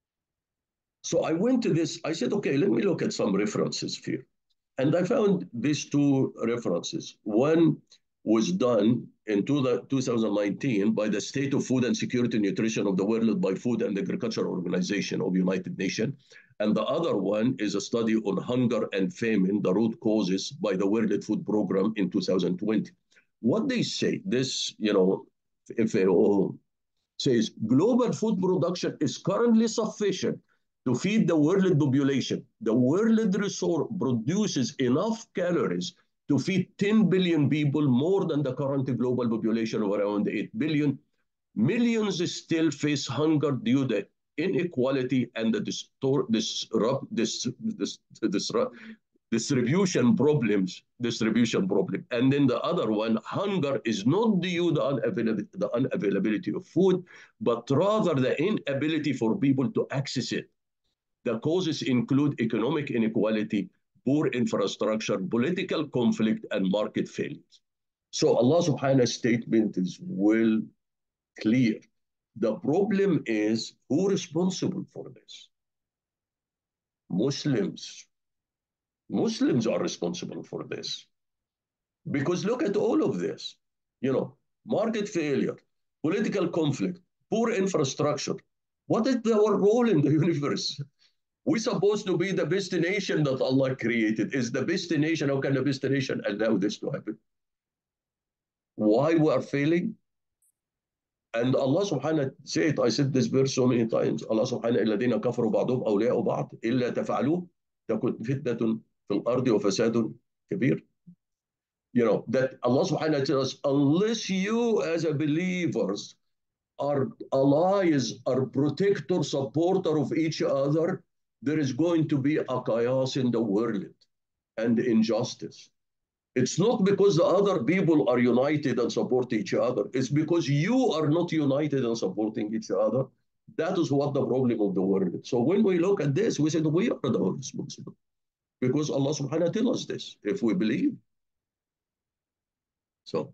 so I went to this, I said, okay, let me look at some references here. And I found these two references. One was done in two thousand nineteen by the State of Food and Security and Nutrition of the World by Food and Agriculture Organization of United Nations. And the other one is a study on hunger and famine, the root causes by the World Food Program in two thousand twenty. What they say, this, you know, F A O says global food production is currently sufficient to feed the world population. The world resource produces enough calories to feed ten billion people, more than the current global population of around eight billion. Millions still face hunger due to inequality and the disrupt, disrupt, disrupt, distribution problems, distribution problem. And then the other one, hunger is not due to unavailability, the unavailability of food, but rather the inability for people to access it. The causes include economic inequality, poor infrastructure, political conflict, and market failures. So Allah subhanahu wa statement is well clear. The problem is who is responsible for this? Muslims. Muslims are responsible for this. Because look at all of this. You know, market failure, political conflict, poor infrastructure. What is our role in the universe? We're supposed to be the destination that Allah created. Is the destination, how can the destination allow this to happen? Why we are failing? And Allah subhanahu said, I said this verse so many times, Allah subhanahu الذين كفروا بعضهم أولياء بعض إلا تفعلوه تكون فتنة في الأرض وفساد كبير. You know, that Allah subhanahu tells us, unless you as a believers are allies, are protector, supporter of each other, there is going to be a chaos in the world and injustice. It's not because the other people are united and support each other. It's because you are not united and supporting each other. That is what the problem of the world. So when we look at this, we said we are the responsible. Because Allah subhanahu wa ta'ala tells us this, if we believe. So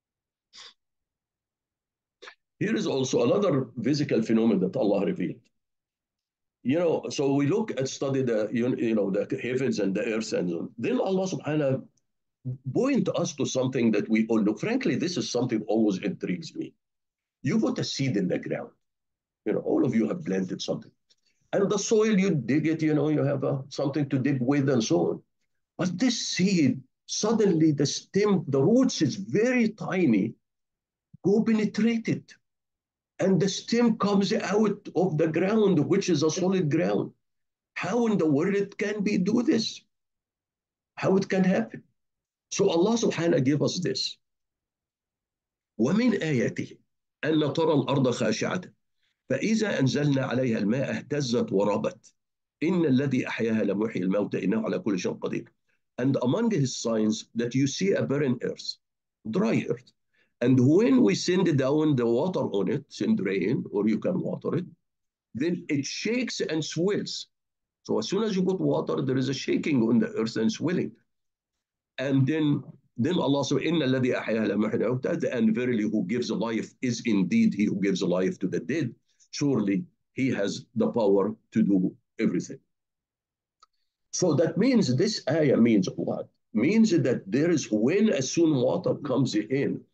here is also another physical phenomenon that Allah revealed. You know, so we look at study the you know the heavens and the earth, and then Allah subhanahu point us to something that we all know. Frankly, this is something always intrigues me. You put a seed in the ground. You know, all of you have planted something. And the soil, you dig it, you know, you have a, something to dig with and so on. But this seed, suddenly the stem, the roots is very tiny, go penetrate it. And the stem comes out of the ground, which is a solid ground. How in the world it can be do this? How it can happen? So Allah subhanahu gave us this. ومن آياته أن ترى الأرض خاشعة فإذا أنزلنا عليها الماء اهتزت وربت إن الذي أحياها لمحيي الموتى إنه على كل شيء قدير. And among his signs that you see a barren earth, dry earth. And when we send down the water on it, send rain, or you can water it, then it shakes and swells. So as soon as you put water, there is a shaking on the earth and swelling. And then, then Allah says, إِنَّ الَّذِي أَحْيَاهَا لَمُحْيِي الْمَوْتَى, and verily who gives life is indeed he who gives life to the dead. Surely he has the power to do everything. So that means this ayah means what? Means that there is when as soon water comes in,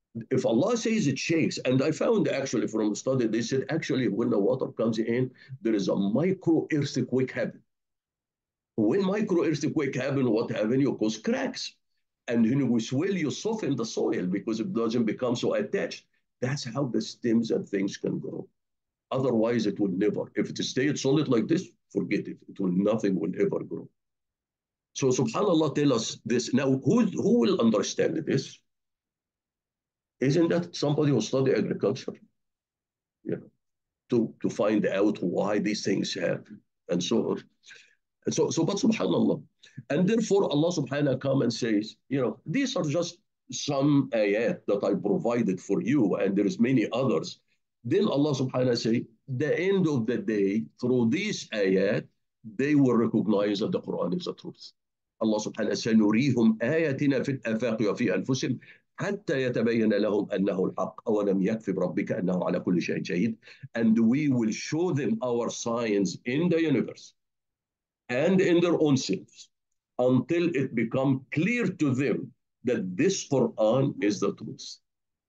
If Allah says it shakes, and I found actually from a study, they said actually when the water comes in, there is a micro earthquake happen. When micro earthquake happen, what happen? You cause cracks. And when you swell, you soften the soil because it doesn't become so attached. That's how the stems and things can grow. Otherwise, it will never. If it stayed solid like this, forget it. It will nothing will ever grow. So subhanallah tell us this. Now, who, who will understand this? Isn't that somebody who study agriculture? You know, to, to find out why these things happen and so on. And so, so but subhanallah. And therefore Allah subhanahu come and says, you know, these are just some ayat that I provided for you, and there's many others. Then Allah subhanahu say, the end of the day, through these ayat, they will recognize that the Quran is the truth. Allah subhanahu سنريهم آياتنا في الآفاق وفي أنفسهم حتى يتبين لهم أنه الحق أولم يكفي بربك أنه على كل شيء شهيد. And we will show them our signs in the universe and in their own selves until it become clear to them that this Quran is the truth.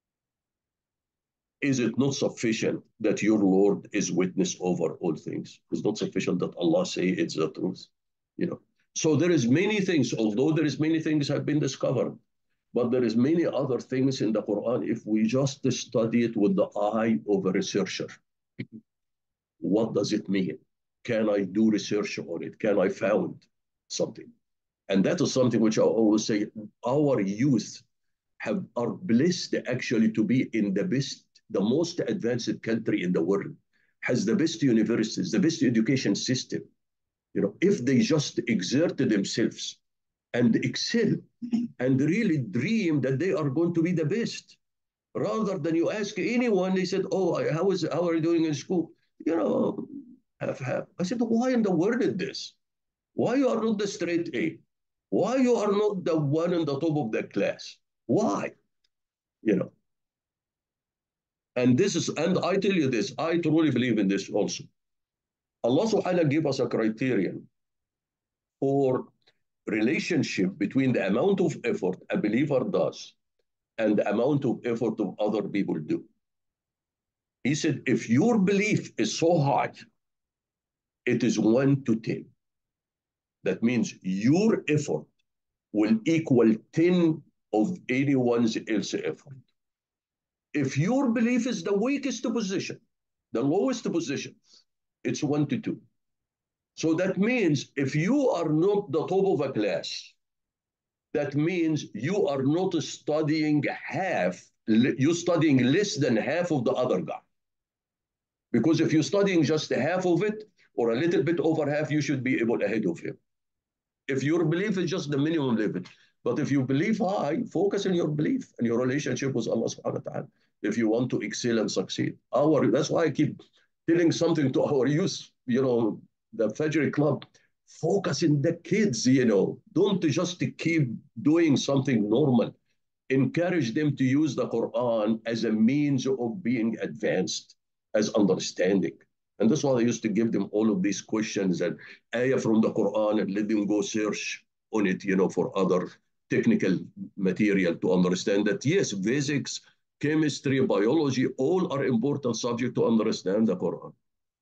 Is it not sufficient that your Lord is witness over all things? Is not sufficient that Allah say it's the truth? You know. So there is many things, although there is many things have been discovered, but there is many other things in the Quran if we just study it with the eye of a researcher. What does it mean? Can I do research on it? Can I found something? And that is something which I always say, our youth have are blessed actually to be in the best, the most advanced country in the world, has the best universities, the best education system. You know, if they just exert themselves and excel and really dream that they are going to be the best, rather than you ask anyone, they said, oh, how is how are you doing in school? You know, half half. I said, why in the world is this? Why you are not the straight A? Why you are not the one in the top of the class? Why? You know. And this is, and I tell you this, I truly believe in this also. Allah subhanahu give us a criterion for relationship between the amount of effort a believer does and the amount of effort of other people do. He said, if your belief is so high, it is one to ten. That means your effort will equal ten of anyone's else effort. If your belief is the weakest position, the lowest position, it's one to two. So that means if you are not the top of a class, that means you are not studying half, you're studying less than half of the other guy. Because if you're studying just half of it, or a little bit over half, you should be able ahead of him. If your belief is just the minimum level, but if you believe high, focus on your belief and your relationship with Allah subhanahu wa ta'ala. If you want to excel and succeed. Our, that's why I keep telling something to our youth, you know, the Fajr Club, focus in the kids, you know, don't just keep doing something normal. Encourage them to use the Quran as a means of being advanced, as understanding. And that's why I used to give them all of these questions and ayah from the Quran and let them go search on it, you know, for other technical material to understand that, yes, physics, chemistry, biology, all are important subjects to understand the Quran.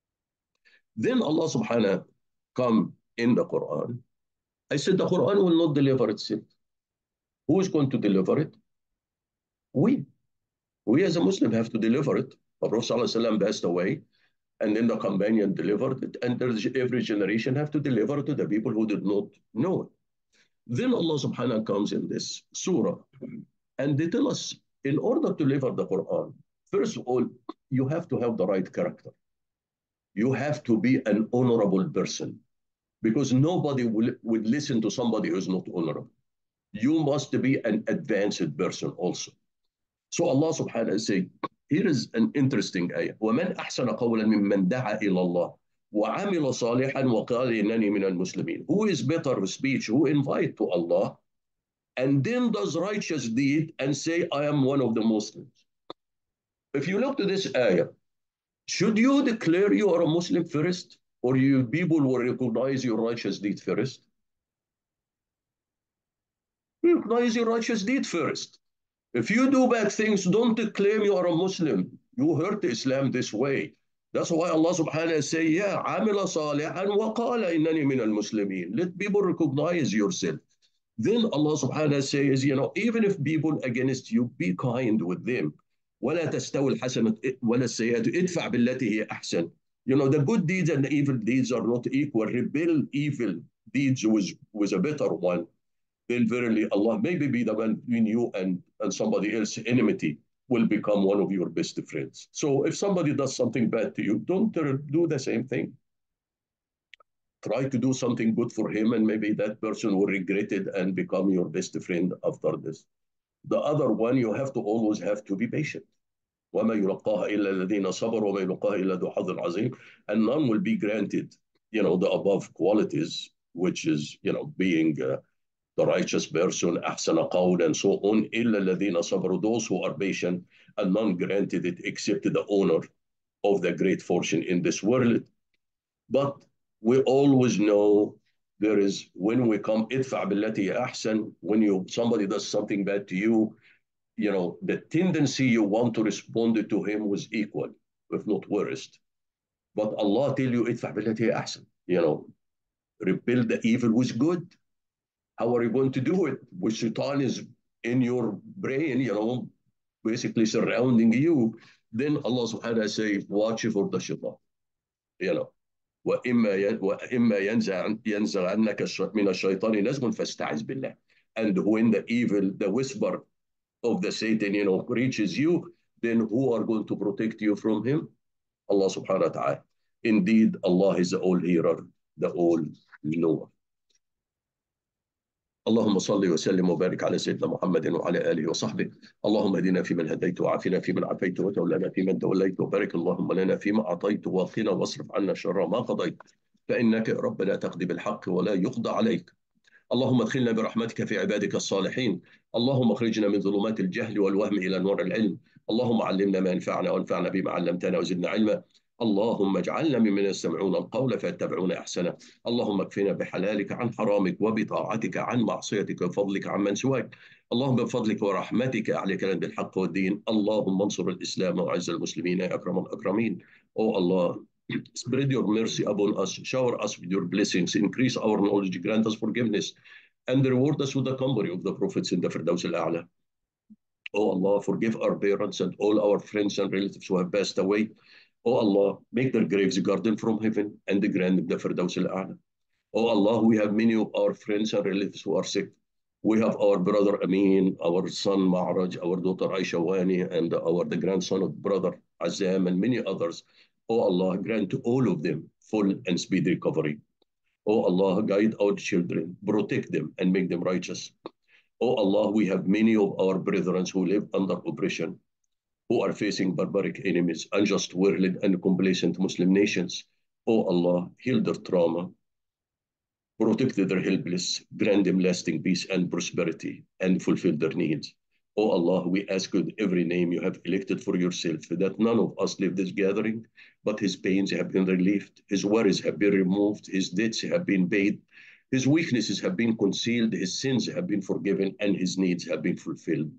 Then Allah subhanahu come in the Quran. I said the Quran will not deliver itself. Who is going to deliver it? We. We as a Muslim have to deliver it. The Prophet ﷺ passed away, and then the companion delivered it, and every generation have to deliver it to the people who did not know it. Then Allah subhanahu comes in this surah, and they tell us, in order to deliver the Quran, first of all, you have to have the right character. You have to be an honorable person, because nobody will, would listen to somebody who is not honorable. You must be an advanced person also. So Allah subhanahu wa ta'ala, here is an interesting ayah. وَمَنْ أَحْسَنَ قَوْلًا مِمَّنْ دَعَا إِلَى اللَّهِ وَعَمِلَ صَالِحًا وَقَالَ إِنَّنِي مِنَ الْمُسْلِمِينَ. Who is better speech? Who invite to Allah and then does righteous deed and say, I am one of the Muslims. If you look to this ayah, should you declare you are a Muslim first, or you people will recognize your righteous deed first? Recognize your righteous deed first. If you do bad things, don't claim you are a Muslim. You hurt Islam this way. That's why Allah subhanahu wa ta'ala say, yeah, عَمِلَ صَالِحًا وَقَالَ إِنَّنِي مِنَ الْمُسْلِمِينَ. Let people recognize yourself. Then Allah subhanahu wa ta'ala says, you know, even if people against you, be kind with them. ولا تستوي الحسنة ولا السيئة ادفع بالتي هي أحسن. You know, the good deeds and the evil deeds are not equal. Rebel evil deeds with, with a better one. Then verily Allah maybe be the man between you and, and somebody else, enmity will become one of your best friends. So if somebody does something bad to you, don't do the same thing. Try to do something good for him, and maybe that person will regret it and become your best friend after this. The other one, you have to always have to be patient. وَمَا يُلَقَّاهَا إِلَّا الَّذِينَ صَبَرُوا وَمَا يُلَقَّاهَا إِلَّا ذُو حَظٍّ عَظِيمٍ. And none will be granted, you know, the above qualities, which is, you know, being uh, the righteous person, أحسن قول, and so on, إِلَّا الَّذِينَ صَبَرُوا, those who are patient, and none granted it except the owner of the great fortune in this world. But we always know there is, when we come, idfa billati ahsan, when you somebody does something bad to you, you know, the tendency you want to respond to him was equal, if not worst. But Allah tell you, idfa billati ahsan, you know, repel the evil with good. How are you going to do it? When shaitan is in your brain, you know, basically surrounding you, then Allah subhanahu wa ta'ala say, watch for the shaitan, you know. وإما وإما ينزع ينزغنك من الشيطان نزغ فاستعذ بالله. And when the evil, the whisper of the Satan, you know, reaches you, then who are going to protect you from him? Allah subhanahu wa ta'ala. Indeed, Allah is the all-hearer, the all-knower. اللهم صل وسلم وبارك على سيدنا محمد وعلى آله وصحبه. اللهم اهدنا فيمن هديت وعافنا فيمن عافيت وتولنا فيمن توليت وبارك اللهم لنا فيما أعطيت وقنا واصرف عنا شر ما قضيت فإنك ربنا تقضي بالحق ولا يقضى عليك. اللهم ادخلنا برحمتك في عبادك الصالحين. اللهم اخرجنا من ظلمات الجهل والوهم إلى نور العلم. اللهم علمنا ما ينفعنا وانفعنا بما علمتنا وزدنا علما. اللهم اجعلنا ممن يستمعون القول فيتبعون احسنه. اللهم اكفنا بحلالك عن حرامك وبطاعتك عن معصيتك وفضلك عمن سواك. اللهم بفضلك ورحمتك اعلك لنا بالحق والدين. اللهم انصر الاسلام وعز المسلمين يا اكرم الاكرمين. Oh Allah, spread your mercy upon us, shower us with your blessings, increase our knowledge, grant us forgiveness, and reward us with the company of the prophets in the Firdaus al-A'la. Oh Allah, forgive our parents and all our friends and relatives who have passed away. Oh Allah, make their graves a garden from heaven and grant the Firdaus al-A'la. Oh Allah, we have many of our friends and relatives who are sick. We have our brother Amin, our son Ma'raj, our daughter Aisha Wani, and our the grandson of brother Azam, and many others. Oh Allah, grant to all of them full and speedy recovery. Oh Allah, guide our children, protect them, and make them righteous. Oh Allah, we have many of our brethren who live under oppression, who are facing barbaric enemies, unjust world, and complacent Muslim nations. Oh Allah, heal their trauma, protect their helpless, grant them lasting peace and prosperity, and fulfill their needs. Oh Allah, we ask with every name you have elected for yourself that none of us leave this gathering, but his pains have been relieved, his worries have been removed, his debts have been paid, his weaknesses have been concealed, his sins have been forgiven, and his needs have been fulfilled.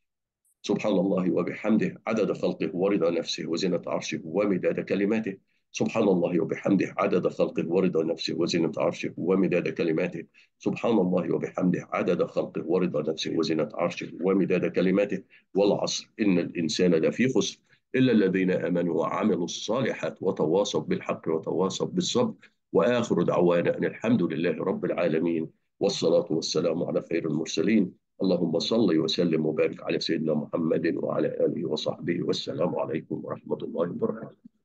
سبحان الله وبحمده عدد خلقه ورضا نفسه وزنة عرشه ومداد كلماته. سبحان الله وبحمده عدد خلقه ورضا نفسه وزنة عرشه ومداد كلماته. سبحان الله وبحمده عدد خلقه ورضا نفسه وزنة عرشه ومداد كلماته. والعصر إن الإنسان لفي خسر إلا الذين آمنوا وعملوا الصالحات وتواصوا بالحق وتواصوا بالصبر. وآخر دعوانا أن الحمد لله رب العالمين والصلاة والسلام على خير المرسلين. اللهم صل وسلم وبارك على سيدنا محمد وعلى آله وصحبه والسلام عليكم ورحمة الله وبركاته.